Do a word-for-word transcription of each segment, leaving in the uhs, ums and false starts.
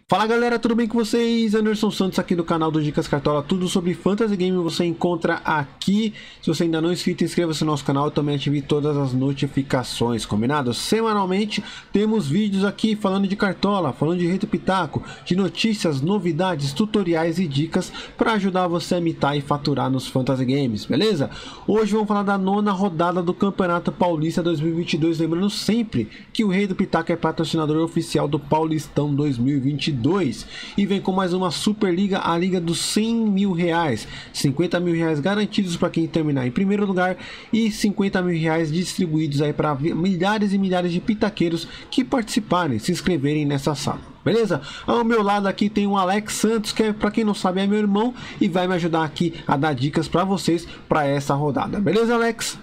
Fala galera, tudo bem com vocês? Anderson Santos aqui do canal do Dicas Cartola, tudo sobre Fantasy Game você encontra aqui. Se você ainda não é inscrito, inscreva-se no nosso canal e também ative todas as notificações, combinado? Semanalmente temos vídeos aqui falando de Cartola, falando de Rei do Pitaco, de notícias, novidades, tutoriais e dicas para ajudar você a imitar e faturar nos Fantasy Games, beleza? Hoje vamos falar da nona rodada do Campeonato Paulista dois mil e vinte e dois, lembrando sempre que o Rei do Pitaco é patrocinador oficial do Paulistão dois mil e vinte e dois e vem com mais uma Superliga, a Liga dos cem mil reais, cinquenta mil reais garantidos para quem terminar em primeiro lugar e cinquenta mil reais distribuídos aí para milhares e milhares de pitaqueiros que participarem, se inscreverem nessa sala. Beleza? Ao meu lado aqui tem o Alex Santos, que é, para quem não sabe, é meu irmão e vai me ajudar aqui a dar dicas para vocês para essa rodada. Beleza, Alex?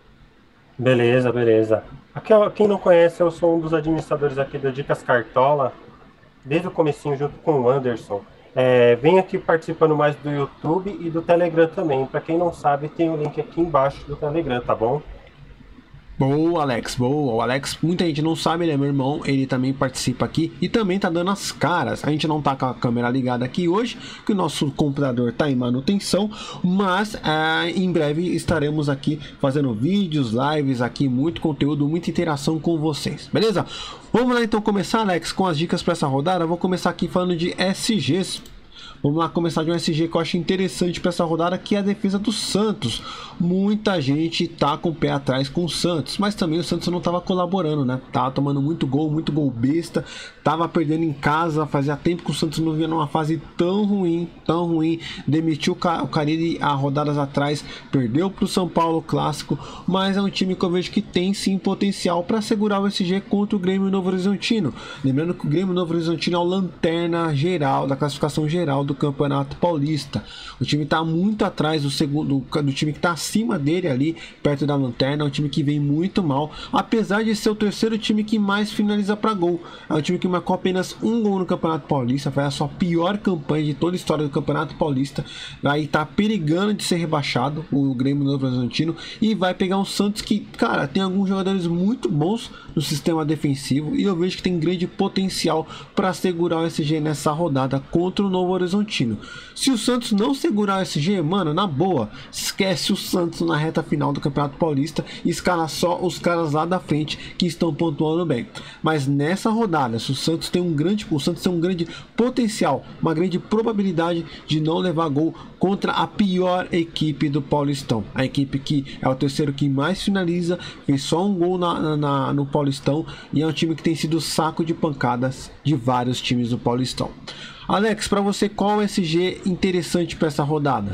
Beleza, beleza. Aqui, ó, quem não conhece, eu sou um dos administradores aqui do Dicas Cartola, desde o comecinho junto com o Anderson. É, venho aqui participando mais do YouTube e do Telegram também. Para quem não sabe, tem o link aqui embaixo do Telegram, tá bom? Boa, Alex, boa. O Alex, muita gente não sabe, ele é meu irmão, ele também participa aqui e também tá dando as caras. A gente não tá com a câmera ligada aqui hoje, que o nosso computador tá em manutenção, mas é, em breve estaremos aqui fazendo vídeos, lives aqui, muito conteúdo, muita interação com vocês, beleza? Vamos lá então começar, Alex, com as dicas para essa rodada. Eu vou começar aqui falando de S Gs. Vamos lá começar de um S G que eu acho interessante para essa rodada, que é a defesa do Santos. Muita gente tá com o pé atrás com o Santos, mas também o Santos não tava colaborando, né? Tava tomando muito gol, muito gol besta, tava perdendo em casa, fazia tempo que o Santos não vinha numa fase tão ruim, tão ruim. Demitiu o Carille há rodadas atrás, perdeu para o São Paulo Clássico, mas é um time que eu vejo que tem sim potencial para segurar o S G contra o Grêmio Novo Horizontino. Lembrando que o Grêmio Novo Horizontino é o lanterna geral da classificação geral do Campeonato Paulista. O time está muito atrás do segundo, do time que está acima dele ali, perto da lanterna. É um time que vem muito mal, apesar de ser o terceiro time que mais finaliza para gol. É um time que marcou apenas um gol no Campeonato Paulista, foi a sua pior campanha de toda a história do Campeonato Paulista. Aí tá perigando de ser rebaixado o Grêmio Novo Horizontino e vai pegar um Santos que, cara, tem alguns jogadores muito bons no sistema defensivo e eu vejo que tem grande potencial para segurar o S G nessa rodada contra o Novo Horizontino. Se o Santos não segurar o S G, mano, na boa, esquece o Santos na reta final do Campeonato Paulista e escala só os caras lá da frente que estão pontuando bem. Mas nessa rodada, se o Santos tem um grande, o Santos tem um grande potencial, uma grande probabilidade de não levar gol contra a pior equipe do Paulistão, a equipe que é o terceiro que mais finaliza, fez só um gol na, na, no Paulistão e é um time que tem sido saco de pancadas de vários times do Paulistão. Alex, para você, qual S G interessante para essa rodada?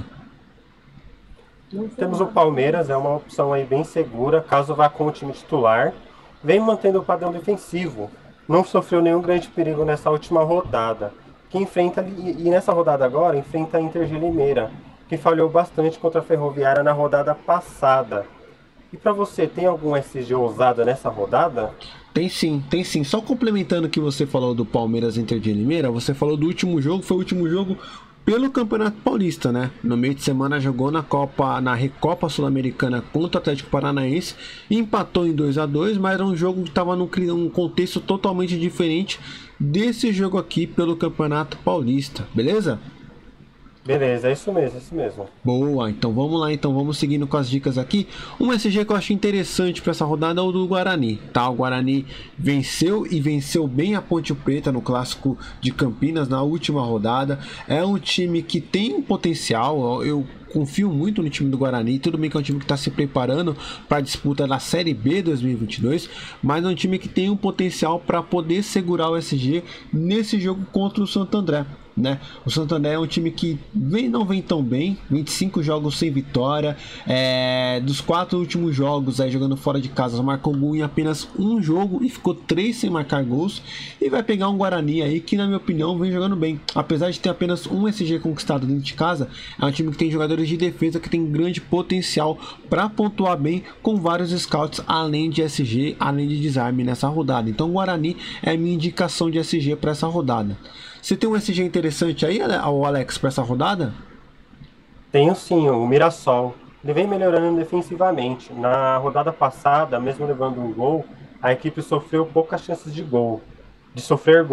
Temos o Palmeiras, é uma opção aí bem segura, caso vá com o time titular. Vem mantendo o padrão defensivo, não sofreu nenhum grande perigo nessa última rodada. Que enfrenta, e nessa rodada agora, enfrenta a Inter de Limeira, que falhou bastante contra a Ferroviária na rodada passada. E para você, tem algum S G ousado nessa rodada? Tem sim, tem sim. Só complementando o que você falou do Palmeiras Inter de Limeira, você falou do último jogo, foi o último jogo pelo Campeonato Paulista, né? No meio de semana jogou na Copa, na Recopa Sul-Americana contra o Atlético Paranaense, empatou em dois a dois, mas era um jogo que estava num um contexto totalmente diferente desse jogo aqui pelo Campeonato Paulista, beleza? Beleza, é isso mesmo, é isso mesmo. Boa, então vamos lá, então vamos seguindo com as dicas aqui. Um S G que eu acho interessante para essa rodada é o do Guarani, tá? O Guarani venceu e venceu bem a Ponte Preta no Clássico de Campinas na última rodada. É um time que tem um potencial, eu confio muito no time do Guarani. Tudo bem que é um time que está se preparando para a disputa da Série B dois mil e vinte e dois, mas é um time que tem um potencial para poder segurar o S G nesse jogo contra o Santo André, né? O Santo André é um time que vem, não vem tão bem, vinte e cinco jogos sem vitória, é, dos quatro últimos jogos aí jogando fora de casa, marcou gol em apenas um jogo e ficou três sem marcar gols, e vai pegar um Guarani aí que, na minha opinião, vem jogando bem, apesar de ter apenas um S G conquistado dentro de casa. É um time que tem jogadores de defesa que tem grande potencial para pontuar bem, com vários scouts além de S G, além de desarme nessa rodada. Então o Guarani é a minha indicação de S G para essa rodada. Você tem um S G interessante aí, Alex, para essa rodada? Tenho sim, o Mirassol. Ele vem melhorando defensivamente. Na rodada passada, mesmo levando um gol, a equipe sofreu poucas chances de gol, de sofrer gols.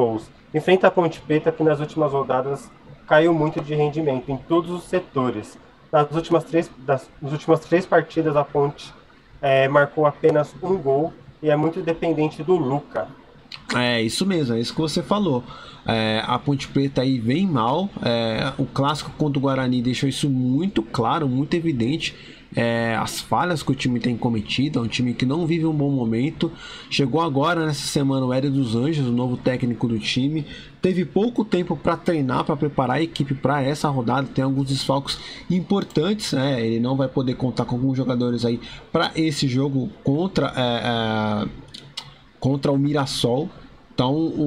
Enfrenta a Ponte Preta, que nas últimas rodadas caiu muito de rendimento em todos os setores. Nas últimas três, das, nas últimas três partidas, a Ponte é, marcou apenas um gol e é muito dependente do Luca. É isso mesmo, é isso que você falou. É, a Ponte Preta aí vem mal. É, o clássico contra o Guarani deixou isso muito claro, muito evidente. É, as falhas que o time tem cometido. É um time que não vive um bom momento. Chegou agora nessa semana o Hélio dos Anjos, o novo técnico do time. Teve pouco tempo para treinar, para preparar a equipe para essa rodada. Tem alguns desfalques importantes, né? Ele não vai poder contar com alguns jogadores aí para esse jogo contra, é, é, contra o Mirassol. Então o,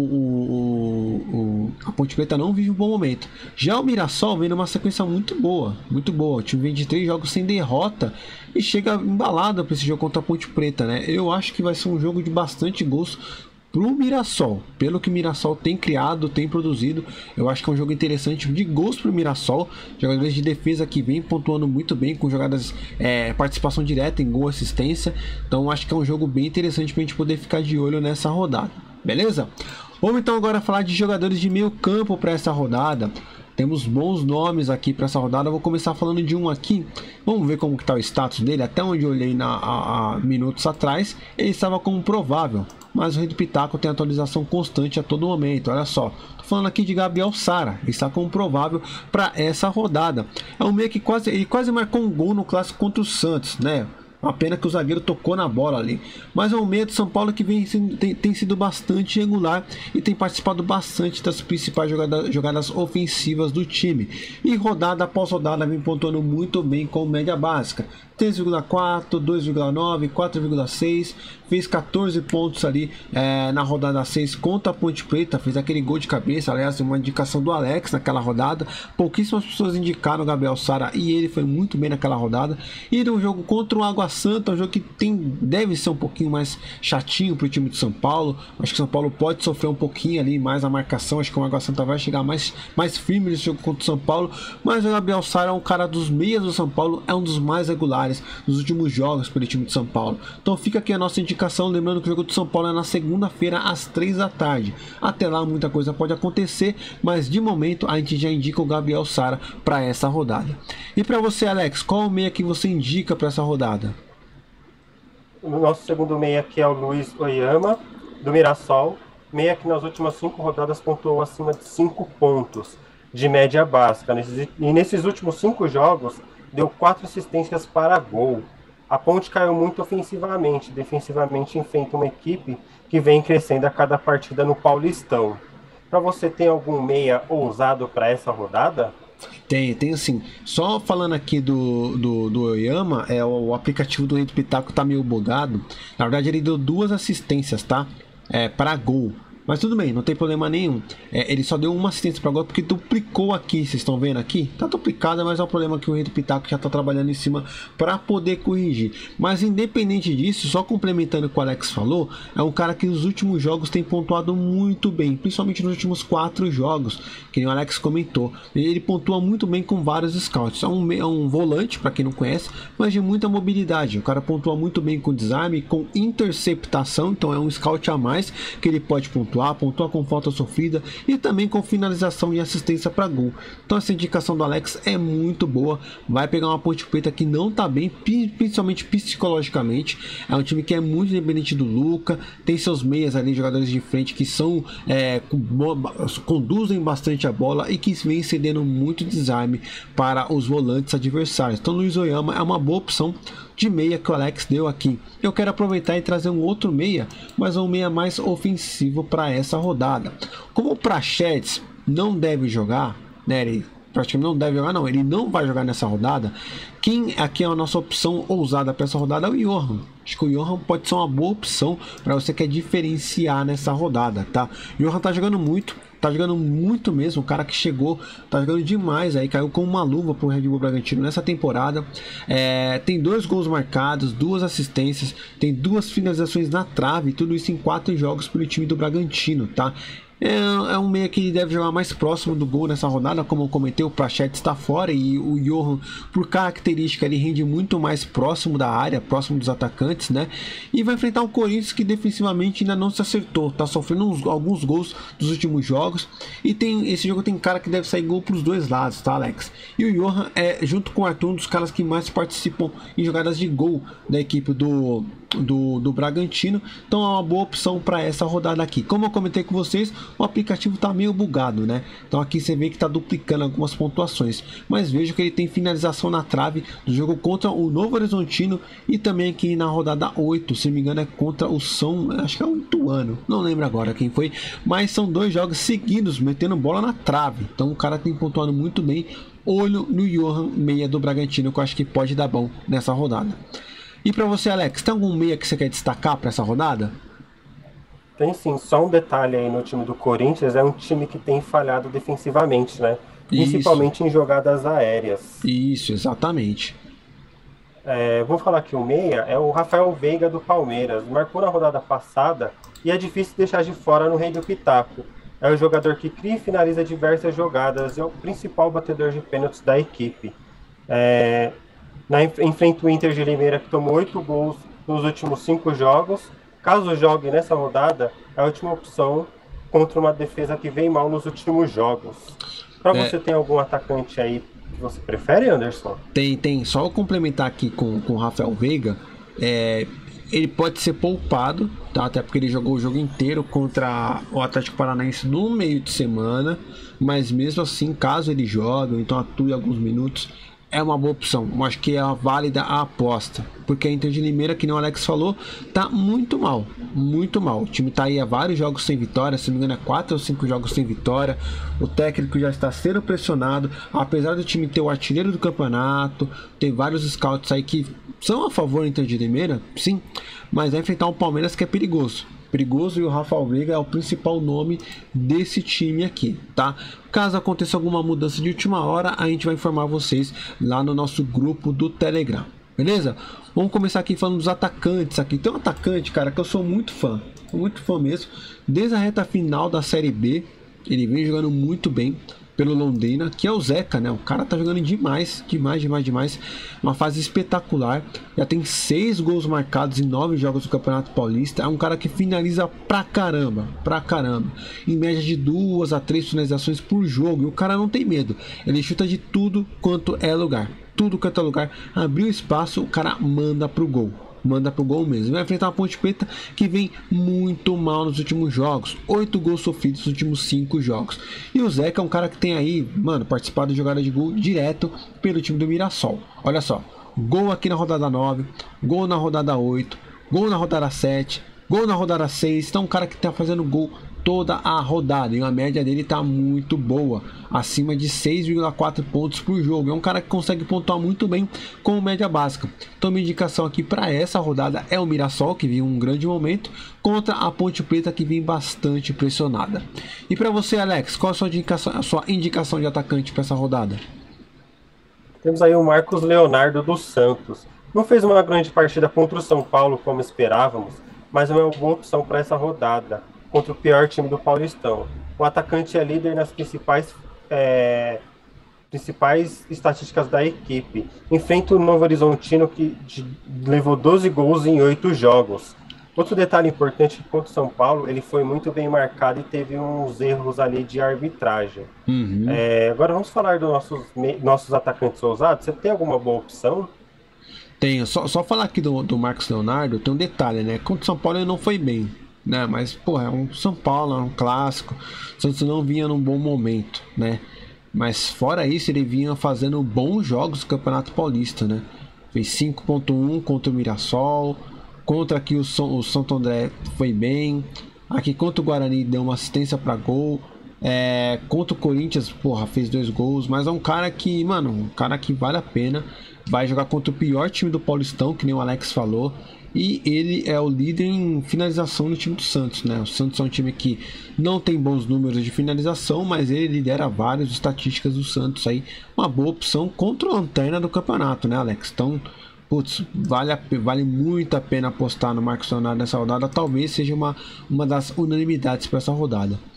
o, o, a Ponte Preta não vive um bom momento. Já o Mirassol vem numa sequência muito boa, muito boa. O time vem de três jogos sem derrota e chega embalado para esse jogo contra a Ponte Preta, né? Eu acho que vai ser um jogo de bastante gols pro Mirassol. Pelo que o Mirassol tem criado, tem produzido, eu acho que é um jogo interessante de gols pro Mirassol. Jogadores de defesa que vem pontuando muito bem, com jogadas, é, participação direta em gol, assistência. Então eu acho que é um jogo bem interessante pra gente poder ficar de olho nessa rodada. Beleza? Vamos então agora falar de jogadores de meio campo para essa rodada. Temos bons nomes aqui para essa rodada. Eu vou começar falando de um aqui. Vamos ver como que tá o status dele. Até onde eu olhei na, a, a, minutos atrás, ele estava como provável. Mas o Rede Pitaco tem atualização constante a todo momento. Olha só, tô falando aqui de Gabriel Sara. Ele está como provável para essa rodada. É um meio que quase, ele quase marcou um gol no clássico contra o Santos, né? Uma pena que o zagueiro tocou na bola ali. Mas é um meia de São Paulo que vem, tem, tem sido bastante regular e tem participado bastante das principais jogada, jogadas ofensivas do time. E rodada após rodada vem pontuando muito bem com média básica. três vírgula quatro, dois vírgula nove, quatro vírgula seis. Fez quatorze pontos ali é, na rodada seis contra a Ponte Preta. Fez aquele gol de cabeça. Aliás, uma indicação do Alex naquela rodada. Pouquíssimas pessoas indicaram o Gabriel Sara e ele foi muito bem naquela rodada. E no jogo contra o Água Santa, um jogo que tem, deve ser um pouquinho mais chatinho para o time de São Paulo. Acho que São Paulo pode sofrer um pouquinho ali mais a marcação. Acho que o Água Santa vai chegar mais, mais firme nesse jogo contra o São Paulo. Mas o Gabriel Sara é um cara dos meias do São Paulo, é um dos mais regulares nos últimos jogos pelo time de São Paulo. Então fica aqui a nossa indicação, lembrando que o jogo de São Paulo é na segunda-feira às três da tarde. Até lá muita coisa pode acontecer, mas de momento a gente já indica o Gabriel Sara para essa rodada. E para você, Alex, qual o meia que você indica para essa rodada? O nosso segundo meia aqui é o Luiz Oyama, do Mirassol. Meia que nas últimas cinco rodadas pontuou acima de cinco pontos de média básica. E nesses últimos cinco jogos deu quatro assistências para gol. A Ponte caiu muito ofensivamente. Defensivamente enfrenta uma equipe que vem crescendo a cada partida no Paulistão. Para você, tem algum meia ousado para essa rodada? Tem, tem assim, só falando aqui do, do, do Oyama, é, o, o aplicativo do Rede Pitaco tá meio bugado. Na verdade ele deu duas assistências, tá? É, para gol. Mas tudo bem, não tem problema nenhum. É, ele só deu uma assistência para gol porque duplicou aqui. Vocês estão vendo aqui? Tá duplicada, mas é um problema que o Rede Pitaco já tá trabalhando em cima para poder corrigir. Mas independente disso, só complementando o que o Alex falou, é um cara que nos últimos jogos tem pontuado muito bem, principalmente nos últimos quatro jogos, que o Alex comentou. Ele pontua muito bem com vários scouts. É um, é um volante, para quem não conhece, mas de muita mobilidade. O cara pontua muito bem com desarme, com interceptação, então é um scout a mais que ele pode pontuar. Pontua com falta sofrida e também com finalização e assistência para gol. Então essa indicação do Alex é muito boa. Vai pegar uma Ponte Preta que não tá bem, principalmente psicologicamente. É um time que é muito independente do Luca, tem seus meias ali, jogadores de frente que são é, conduzem bastante a bola e que vem cedendo muito desarme para os volantes adversários. Então Luiz Oyama é uma boa opção de meia que o Alex deu aqui. Eu quero aproveitar e trazer um outro meia, mas um meia mais ofensivo para essa rodada. Como o Prachedes não deve jogar, né, ele praticamente não deve jogar, não, ele não vai jogar nessa rodada. Quem aqui é a nossa opção ousada para essa rodada é o Johan. Acho que o Johan pode ser uma boa opção para você que quer diferenciar nessa rodada, tá? O Johan tá jogando muito, tá jogando muito mesmo. O cara que chegou, tá jogando demais aí, caiu com uma luva pro Red Bull Bragantino nessa temporada. É, tem dois gols marcados, duas assistências, tem duas finalizações na trave, tudo isso em quatro jogos pelo time do Bragantino, tá? É, é um meia que deve jogar mais próximo do gol nessa rodada, como eu comentei, o Prachetes está fora e o Johan, por característica, ele rende muito mais próximo da área, próximo dos atacantes, né? E vai enfrentar o Corinthians, que defensivamente ainda não se acertou, tá sofrendo uns, alguns gols dos últimos jogos, e tem, esse jogo tem cara que deve sair gol para os dois lados, tá, Alex? E o Johan é, junto com o Arthur, um dos caras que mais participam em jogadas de gol da equipe do, do, do Bragantino, então é uma boa opção para essa rodada aqui. Como eu comentei com vocês, o aplicativo tá meio bugado, né? Então aqui você vê que tá duplicando algumas pontuações, mas vejo que ele tem finalização na trave do jogo contra o Novo Horizontino e também aqui na rodada oito, se não me engano é contra o São, acho que é o Ituano, não lembro agora quem foi, mas são dois jogos seguidos metendo bola na trave, então o cara tem pontuado muito bem. Olho no Johan, meia do Bragantino, que eu acho que pode dar bom nessa rodada. E para você, Alex, tem algum meia que você quer destacar para essa rodada? Tem sim, só um detalhe aí no time do Corinthians, é um time que tem falhado defensivamente, né? Principalmente Isso. em jogadas aéreas. Isso, exatamente. É, vou falar que o meia é o Rafael Veiga do Palmeiras, marcou na rodada passada e é difícil deixar de fora no Rei do Pitaco. É o jogador que cria e finaliza diversas jogadas e é o principal batedor de pênaltis da equipe. É, na, enfrenta o Inter de Limeira, que tomou oito gols nos últimos cinco jogos. Caso jogue nessa rodada, é a última opção contra uma defesa que vem mal nos últimos jogos. Para é. você, tem algum atacante aí que você prefere, Anderson? Tem, tem. Só eu complementar aqui com, com o Rafael Veiga, é, ele pode ser poupado, tá? Até porque ele jogou o jogo inteiro contra o Atlético Paranaense no meio de semana, mas mesmo assim, caso ele jogue, ou então atue alguns minutos, é uma boa opção. Eu acho que é a válida a aposta, porque a Inter de Limeira, que nem o Alex falou, tá muito mal, muito mal. O time tá aí há vários jogos sem vitória, se não me engano é quatro ou cinco jogos sem vitória. O técnico já está sendo pressionado, apesar do time ter o artilheiro do campeonato, tem vários scouts aí que são a favor da Inter de Limeira, sim, mas vai enfrentar um Palmeiras que é perigoso. Perigoso, e o Rafael Veiga é o principal nome desse time aqui, tá? Caso aconteça alguma mudança de última hora, a gente vai informar vocês lá no nosso grupo do Telegram, beleza? Vamos começar aqui falando dos atacantes aqui. Tem um atacante, cara, que eu sou muito fã, muito fã mesmo. Desde a reta final da Série B, ele vem jogando muito bem pelo Londrina, que é o Zeca, né? O cara tá jogando demais, demais, demais, demais. Uma fase espetacular. Já tem seis gols marcados em nove jogos do Campeonato Paulista. É um cara que finaliza pra caramba, pra caramba. Em média de duas a três finalizações por jogo. E o cara não tem medo. Ele chuta de tudo quanto é lugar. Tudo quanto é lugar. Abriu espaço, o cara manda pro gol. Manda pro gol mesmo. Vai enfrentar uma Ponte Preta que vem muito mal nos últimos jogos. Oito gols sofridos nos últimos cinco jogos. E o Zeca é um cara que tem aí, mano, participado de jogada de gol direto pelo time do Mirassol. Olha só. Gol aqui na rodada nove. Gol na rodada oito. Gol na rodada sete. Gol na rodada seis. Então um cara que tá fazendo gol toda a rodada. E a média dele tá muito boa. Acima de seis vírgula quatro pontos por jogo. É um cara que consegue pontuar muito bem com média básica. Então minha indicação aqui para essa rodada é o Mirassol, que viu um grande momento, contra a Ponte Preta, que vem bastante pressionada. E para você, Alex, qual a sua indicação, a sua indicação de atacante para essa rodada? Temos aí o Marcos Leonardo dos Santos. Não fez uma grande partida contra o São Paulo como esperávamos, mas é uma boa opção para essa rodada contra o pior time do Paulistão. O atacante é líder nas principais, é, principais estatísticas da equipe. Enfrenta o Novo Horizontino, que de, levou doze gols em oito jogos. Outro detalhe importante é que contra o São Paulo, ele foi muito bem marcado e teve uns erros ali de arbitragem. Uhum. É, agora vamos falar dos nossos, nossos atacantes ousados. Você tem alguma boa opção? Tenho. Só, só falar aqui do, do Marcos Leonardo, tem um detalhe, né? Contra o São Paulo ele não foi bem, né? Mas, pô, é um São Paulo, é um clássico. O Santos não vinha num bom momento, né? Mas fora isso, ele vinha fazendo bons jogos do Campeonato Paulista, né? Fez cinco ponto um contra o Mirassol. Contra aqui o, o Santo André foi bem. Aqui contra o Guarani deu uma assistência para gol. É, contra o Corinthians, porra, fez dois gols. Mas é um cara que, mano, um cara que vale a pena. Vai jogar contra o pior time do Paulistão, que nem o Alex falou. E ele é o líder em finalização no time do Santos, né? O Santos é um time que não tem bons números de finalização, mas ele lidera várias estatísticas do Santos aí. Uma boa opção contra a lanterna do campeonato, né, Alex? Então, putz, vale, a, vale muito a pena apostar no Marcos Leonardo nessa rodada. Talvez seja uma, uma das unanimidades para essa rodada.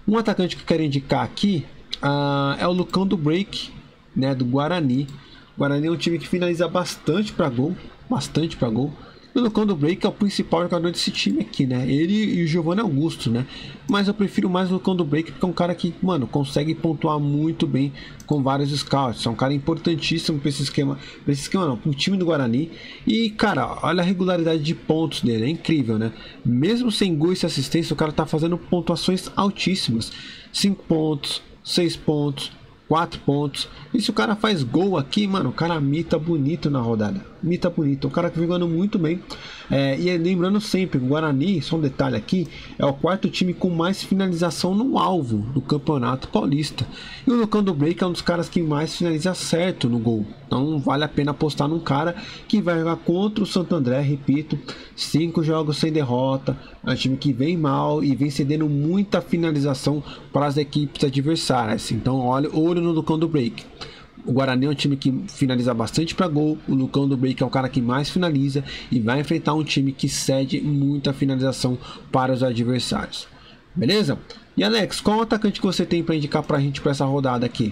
Um atacante que eu quero indicar aqui uh, é o Lucão do Break, né, do Guarani. O Guarani é um time que finaliza bastante para gol, bastante para gol. O Lucão do Break é o principal jogador desse time aqui, né? Ele e o Giovanni Augusto, né? Mas eu prefiro mais o Lucão do Break porque é um cara que, mano, consegue pontuar muito bem com vários scouts. É um cara importantíssimo para esse esquema, para esse esquema não, para o time do Guarani. E, cara, olha a regularidade de pontos dele, é incrível, né? Mesmo sem gol e sem assistência, o cara tá fazendo pontuações altíssimas. cinco pontos, seis pontos, quatro pontos. E se o cara faz gol aqui, mano, o cara mita bonito na rodada. Mita bonito. O cara que vem jogando muito bem. É, e lembrando sempre, o Guarani, só um detalhe aqui, é o quarto time com mais finalização no alvo do Campeonato Paulista. E o Lucão do Break é um dos caras que mais finaliza certo no gol. Então vale a pena apostar num cara que vai jogar contra o Santo André, repito, cinco jogos sem derrota. É um time que vem mal e vem cedendo muita finalização para as equipes adversárias. Então olha, olho no Lucão do Break. O Guarani é um time que finaliza bastante para gol. O Lucão do Break é o cara que mais finaliza e vai enfrentar um time que cede muita finalização para os adversários. Beleza? E Alex, qual o atacante que você tem para indicar para a gente para essa rodada aqui?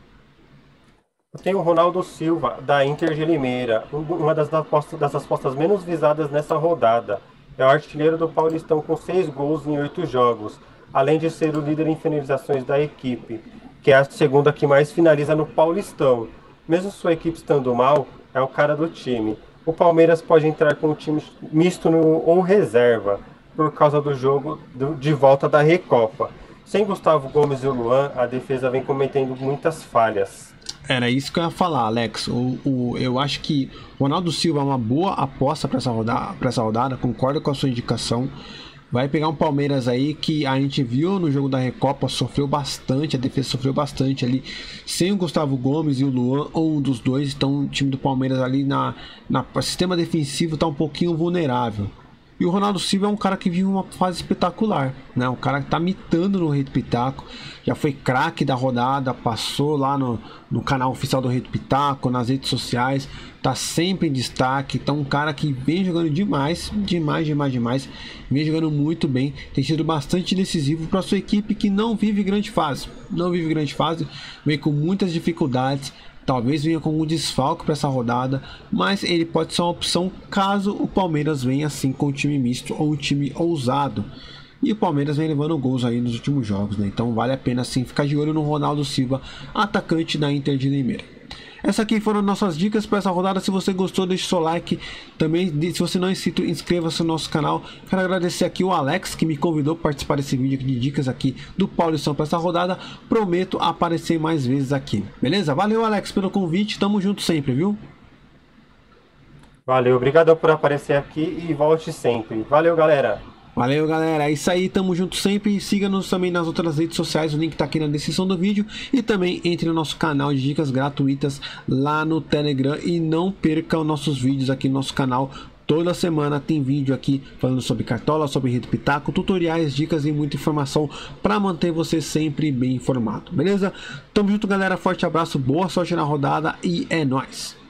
Eu tenho o Ronaldo Silva, da Inter de Limeira, uma das apostas, das apostas menos visadas nessa rodada. É o artilheiro do Paulistão com seis gols em oito jogos, além de ser o líder em finalizações da equipe, que é a segunda que mais finaliza no Paulistão. Mesmo sua equipe estando mal, é o cara do time. O Palmeiras pode entrar com um time misto no, ou reserva, por causa do jogo do, de volta da Recopa. Sem Gustavo Gomes e o Luan, a defesa vem cometendo muitas falhas. Era isso que eu ia falar, Alex. O, o, eu acho que Ronaldo Silva é uma boa aposta para essa rodada, para essa rodada, concordo com a sua indicação. Vai pegar um Palmeiras aí que a gente viu no jogo da Recopa, sofreu bastante, a defesa sofreu bastante ali, sem o Gustavo Gomes e o Luan, ou um dos dois. Então o time do Palmeiras ali na, na sistema defensivo tá um pouquinho vulnerável. E o Ronaldo Silva é um cara que vive uma fase espetacular, né? Um cara que tá mitando no Rei do Pitaco, já foi craque da rodada, passou lá no, no canal oficial do Rei do Pitaco, nas redes sociais, tá sempre em destaque. Então um cara que vem jogando demais, demais, demais, demais, vem jogando muito bem, tem sido bastante decisivo para sua equipe que não vive grande fase, não vive grande fase, vem com muitas dificuldades. Talvez venha com um desfalque para essa rodada, mas ele pode ser uma opção caso o Palmeiras venha assim com um time misto ou um time ousado. E o Palmeiras vem levando gols aí nos últimos jogos, né? Então vale a pena sim ficar de olho no Ronaldo Silva, atacante da Inter de Limeira. Essas aqui foram nossas dicas para essa rodada. Se você gostou, deixe seu like. Também, se você não é inscrito, inscreva-se no nosso canal. Quero agradecer aqui o Alex, que me convidou para participar desse vídeo aqui de dicas aqui do Paulistão para essa rodada. Prometo aparecer mais vezes aqui. Beleza? Valeu, Alex, pelo convite. Tamo junto sempre, viu? Valeu, obrigado por aparecer aqui e volte sempre. Valeu, galera! Valeu, galera, é isso aí, tamo junto sempre. Siga-nos também nas outras redes sociais, o link tá aqui na descrição do vídeo. E também entre no nosso canal de dicas gratuitas lá no Telegram. E não perca os nossos vídeos aqui no nosso canal. Toda semana tem vídeo aqui falando sobre cartola, sobre Rei do Pitaco, tutoriais, dicas e muita informação para manter você sempre bem informado, beleza? Tamo junto, galera, forte abraço, boa sorte na rodada e é nóis!